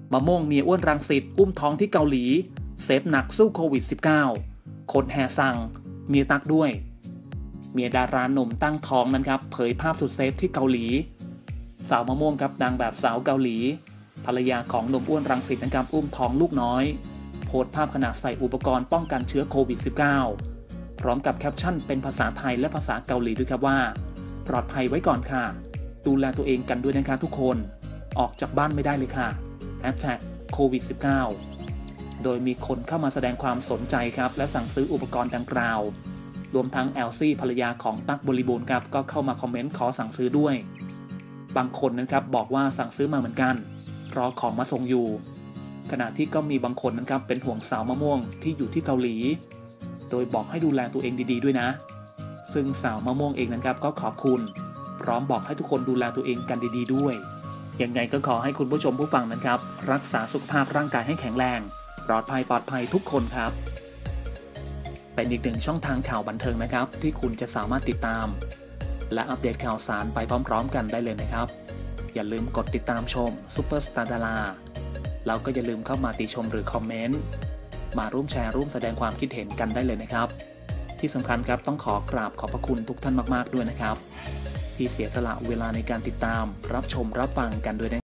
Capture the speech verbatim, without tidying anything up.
มะม่วงเมียอ้วนรังสิตอุ้มท้องที่เกาหลีเซฟหนักสู้โควิด สิบเก้า คนแห่สั่งเมียตักด้วยเมียดาราหนุ่มตั้งท้องนั้นครับเผยภาพสุดเซฟที่เกาหลีสาวมะม่วงครับนางแบบสาวเกาหลีภรรยาของหนุ่มอ้วนรังสิตนะครับอุ้มท้องลูกน้อยโพสต์ภาพขณะใส่อุปกรณ์ป้องกันเชื้อโควิด สิบเก้า พร้อมกับแคปชั่นเป็นภาษาไทยและภาษาเกาหลีด้วยครับว่าปลอดภัยไว้ก่อนค่ะดูแลตัวเองกันด้วยนะคะทุกคนออกจากบ้านไม่ได้เลยค่ะแฮชแท็กโควิด สิบเก้า โดยมีคนเข้ามาแสดงความสนใจครับและสั่งซื้ออุปกรณ์ดังกล่าวรวมทั้งแอลซี่ภรรยาของตั๊กบริบูรณ์ครับก็เข้ามาคอมเมนต์ขอสั่งซื้อด้วยบางคนนะครับบอกว่าสั่งซื้อมาเหมือนกันรอของมาส่งอยู่ขณะที่ก็มีบางคนนะครับเป็นห่วงสาวมะม่วงที่อยู่ที่เกาหลีโดยบอกให้ดูแลตัวเองดีๆด้วยนะซึ่งสาวมะม่วงเองนะครับก็ขอบคุณพร้อมบอกให้ทุกคนดูแลตัวเองกันดีๆด้วยยังไงก็ขอให้คุณผู้ชมผู้ฟังนะครับรักษาสุขภาพร่างกายให้แข็งแรงปลอดภัยปลอดภัยทุกคนครับเป็นอีกหนึ่งช่องทางข่าวบันเทิงนะครับที่คุณจะสามารถติดตามและอัปเดตข่าวสารไปพร้อมๆกันได้เลยนะครับอย่าลืมกดติดตามชมซุปเปอร์สตาร์ดาราแล้วก็อย่าลืมเข้ามาติชมหรือคอมเมนต์มาร่วมแชร์ร่วมแสดงความคิดเห็นกันได้เลยนะครับที่สำคัญครับต้องขอกราบขอบพระคุณทุกท่านมากๆด้วยนะครับที่เสียสละเวลาในการติดตามรับชมรับฟังกันด้วยนะ